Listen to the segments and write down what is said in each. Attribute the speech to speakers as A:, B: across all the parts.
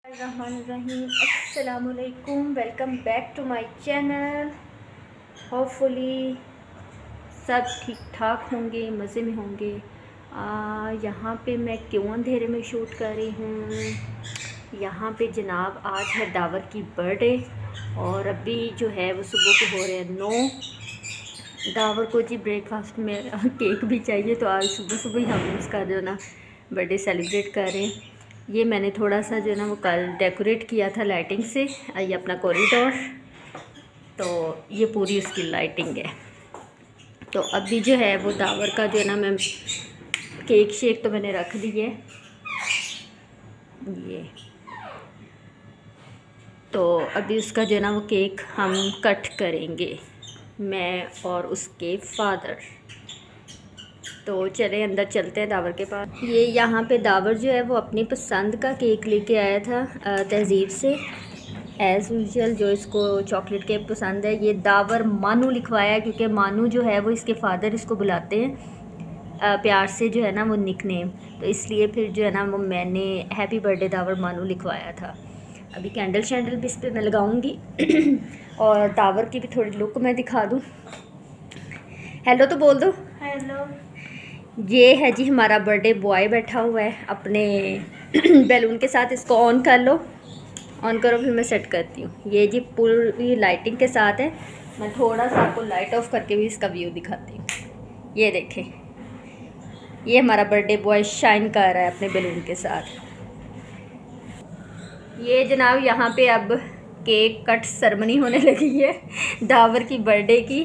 A: अस्सलामुअलैकुम, welcome back to my channel. Hopefully सब ठीक ठाक होंगे, मज़े में होंगे। यहाँ पे मैं क्यों अंधेरे में शूट कर रही हूँ। यहाँ पे जनाब आज है दावर की बर्थडे और अभी जो है वो सुबह के हो रहे हैं 9। दावर को जी ब्रेकफास्ट में केक भी चाहिए, तो आज सुबह सुबह ही हम उसका जो ना बर्थडे सेलिब्रेट कर रहे हैं। ये मैंने थोड़ा सा जो है ना वो कल डेकोरेट किया था लाइटिंग से। ये अपना कॉरिडोर, तो ये पूरी उसकी लाइटिंग है। तो अभी जो है वो दावर का जो है ना मैं केक शेक तो मैंने रख दी है। ये तो अभी उसका जो है ना वो केक हम कट करेंगे, मैं और उसके फादर। तो चले अंदर चलते हैं दावर के पास। ये यहाँ पे दावर जो है वो अपनी पसंद का केक लेके आया था तहज़ीब से। एज़ यूजुअल जो इसको चॉकलेट केक पसंद है। ये दावर मानू लिखवाया है क्योंकि मानू जो है वो इसके फादर इसको बुलाते हैं प्यार से, जो है ना वो निक नेम, तो इसलिए फिर जो है ना वो मैंने हैप्पी बर्थडे दावर मानू लिखवाया था। अभी कैंडल शैंडल भी इस पर मैं लगाऊँगी और दावर की भी थोड़ी लुक मैं दिखा दूँ। हेलो तो बोल दो। हेलो। ये है जी हमारा बर्थडे बॉय बैठा हुआ है अपने बैलून के साथ। इसको ऑन कर लो, ऑन करो, फिर मैं सेट करती हूँ। ये जी पूरी लाइटिंग के साथ है। मैं थोड़ा सा आपको लाइट ऑफ करके भी इसका व्यू दिखाती हूँ। ये देखें, ये हमारा बर्थडे बॉय शाइन कर रहा है अपने बैलून के साथ। ये जनाब यहाँ पे अब केक कट सेरेमनी होने लगी है दावर की बर्थडे की।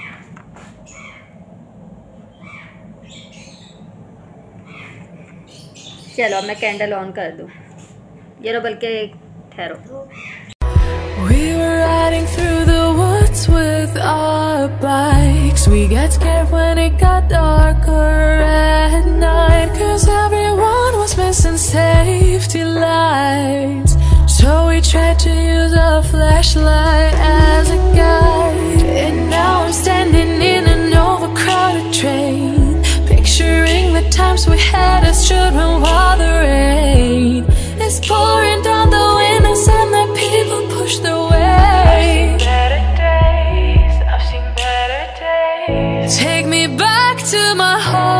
A: चलो मैं कैंडल ऑन कर दूँ। ये लो, बल्कि ठहरो।
B: We were riding through the woods with our bikes. We got scared when it got darker at night, 'cause everyone was missing safety lights. So we tried to use a flashlight as a guide. And now I'm standing in an overcrowded train, picturing the times we had as children while the rain is pouring down the windows and the people push their way. I've seen better days. Take me back to my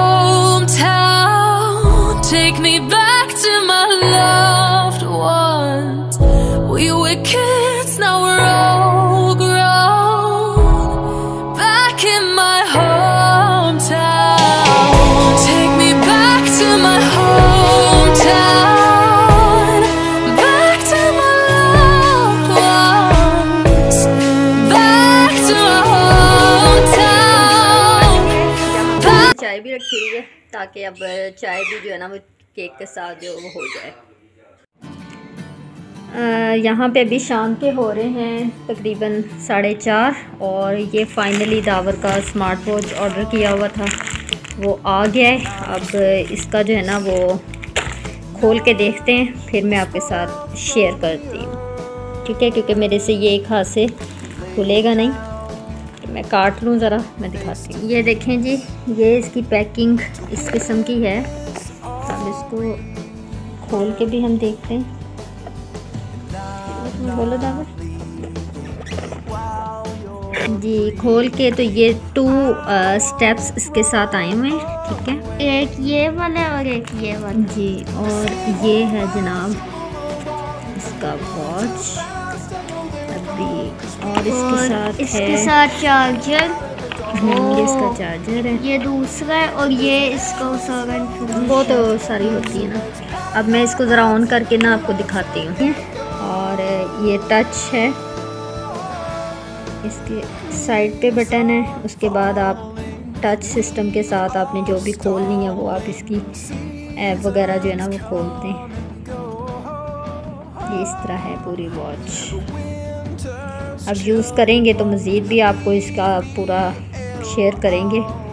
B: hometown. Take me back to my loved ones. We were kids, now we're all grown. Back in my hometown. Take me back to my hometown. Back to my loved ones. Back to my hometown.
A: चाय भी रखी हुई है ताकि अब चाय भी जो है ना वो केक के साथ जो वो हो जाए। यहाँ पे अभी शाम के हो रहे हैं तकरीबन 4:30 और ये फाइनली दावर का स्मार्ट वॉच ऑर्डर किया हुआ था वो आ गया है। अब इसका जो है ना वो खोल के देखते हैं, फिर मैं आपके साथ शेयर करती हूँ, ठीक है, क्योंकि मेरे से ये एक हाथ से खुलेगा नहीं। तो मैं काट लूँ ज़रा, मैं दिखाती हूँ। ये देखें जी, ये इसकी पैकिंग इस किस्म की है। अब इसको खोल के भी हम देखते हैं। बोलो दावर जी। खोल के तो ये 2 स्टेप्स इसके साथ आए हुए हैं, ठीक है। एक ये वाला और एक ये वाला जी। और ये है जनाब इसका वॉच अभी, और इसके साथ चार्जर। ये इसका चार्जर है, ये दूसरा है, और ये इसका वो तो सारी होती है ना। अब मैं इसको ज़रा ऑन करके ना आपको दिखाती हूँ। और ये टच है, इसके साइड पे बटन है। उसके बाद आप टच सिस्टम के साथ आपने जो भी खोलनी है वो आप इसकी ऐप वगैरह जो है ना वो खोलते हैं। ये इस तरह है पूरी वॉच। अब यूज़ करेंगे तो मज़ीद भी आपको इसका पूरा शेयर करेंगे।